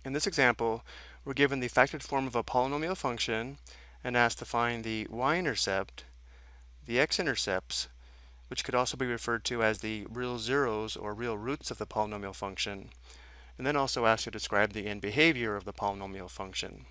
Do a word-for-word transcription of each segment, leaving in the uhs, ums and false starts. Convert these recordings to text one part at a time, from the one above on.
In this example, we're given the factored form of a polynomial function and asked to find the y-intercept, the x-intercepts, which could also be referred to as the real zeros or real roots of the polynomial function, and then also asked to describe the end behavior of the polynomial function.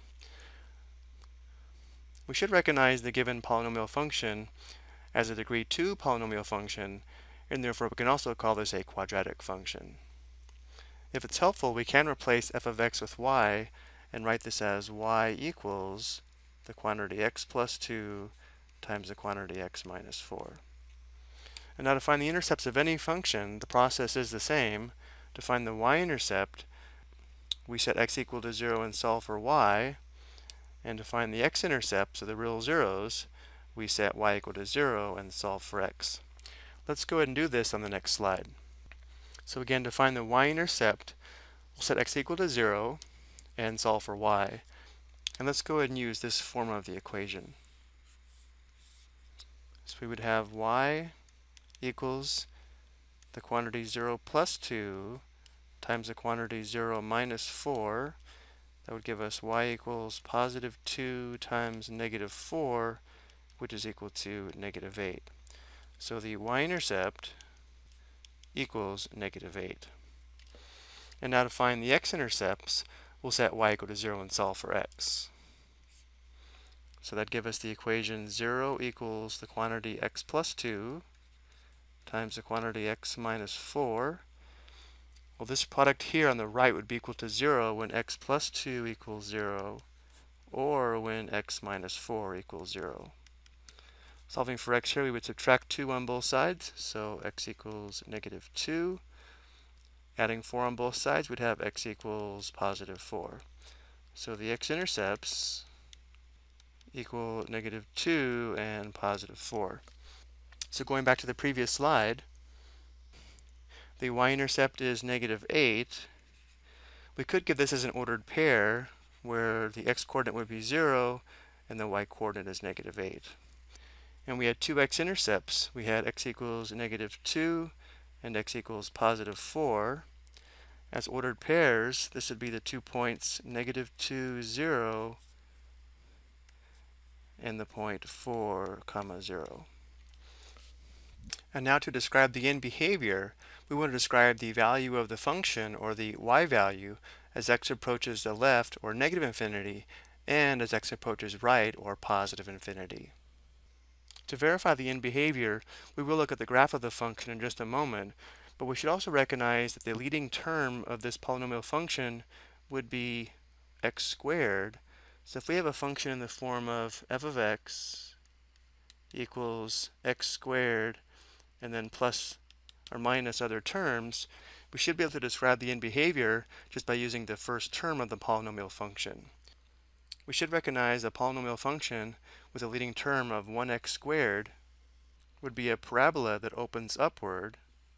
We should recognize the given polynomial function as a degree two polynomial function, and therefore we can also call this a quadratic function. If it's helpful, we can replace f of x with y and write this as y equals the quantity x plus two times the quantity x minus four. And now to find the intercepts of any function, the process is the same. To find the y-intercept, we set x equal to zero and solve for y. And to find the x-intercepts, or the real zeros, we set y equal to zero and solve for x. Let's go ahead and do this on the next slide. So again, to find the y-intercept, we'll set x equal to zero and solve for y. And let's go ahead and use this form of the equation. So we would have y equals the quantity zero plus two times the quantity zero minus four. That would give us y equals positive two times negative four, which is equal to negative eight. So the y-intercept equals negative eight. And now to find the x-intercepts, we'll set y equal to zero and solve for x. So that'd give us the equation zero equals the quantity x plus two times the quantity x minus four. Well, this product here on the right would be equal to zero when x plus two equals zero, or when x minus four equals zero. Solving for x here, we would subtract two on both sides, so x equals negative two. Adding four on both sides, we'd have x equals positive four. So the x-intercepts equal negative two and positive four. So going back to the previous slide, the y-intercept is negative eight. We could give this as an ordered pair, where the x-coordinate would be zero and the y-coordinate is negative eight. And we had two x-intercepts. We had x equals negative two and x equals positive four. As ordered pairs, this would be the two points negative two, zero, and the point four, comma, zero. And now to describe the end behavior, we want to describe the value of the function, or the y value, as x approaches the left, or negative infinity, and as x approaches right, or positive infinity. To verify the end behavior, we will look at the graph of the function in just a moment, but we should also recognize that the leading term of this polynomial function would be x squared. So if we have a function in the form of f of x equals x squared, and then plus or minus other terms, we should be able to describe the end behavior just by using the first term of the polynomial function. We should recognize a polynomial function with a leading term of one x squared would be a parabola that opens upward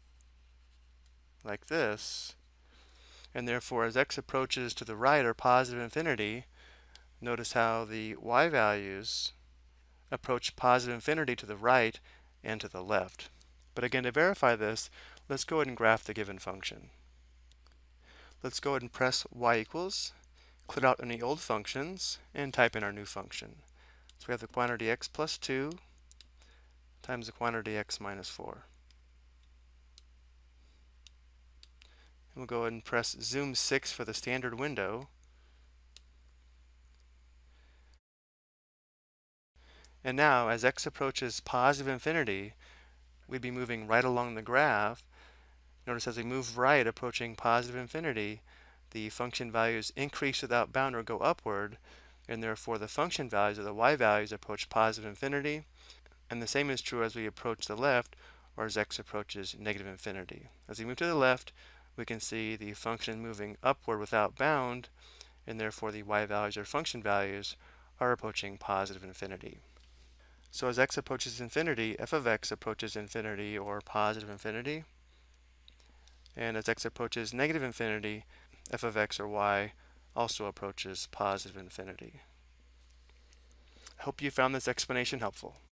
like this, and therefore as x approaches to the right, or positive infinity, notice how the y values approach positive infinity to the right and to the left. But again, to verify this, let's go ahead and graph the given function. Let's go ahead and press y equals, clear out any old functions, and type in our new function. So we have the quantity x plus two times the quantity x minus four. And we'll go ahead and press zoom six for the standard window. And now, as x approaches positive infinity, we'd be moving right along the graph. Notice as we move right, approaching positive infinity, the function values increase without bound or go upward, and therefore the function values, or the y values, approach positive infinity. And the same is true as we approach the left, or as x approaches negative infinity. As we move to the left, we can see the function moving upward without bound, and therefore the y values, or function values, are approaching positive infinity. So as x approaches infinity, f of x approaches infinity, or positive infinity. And as x approaches negative infinity, f of x, or y, also approaches positive infinity. I hope you found this explanation helpful.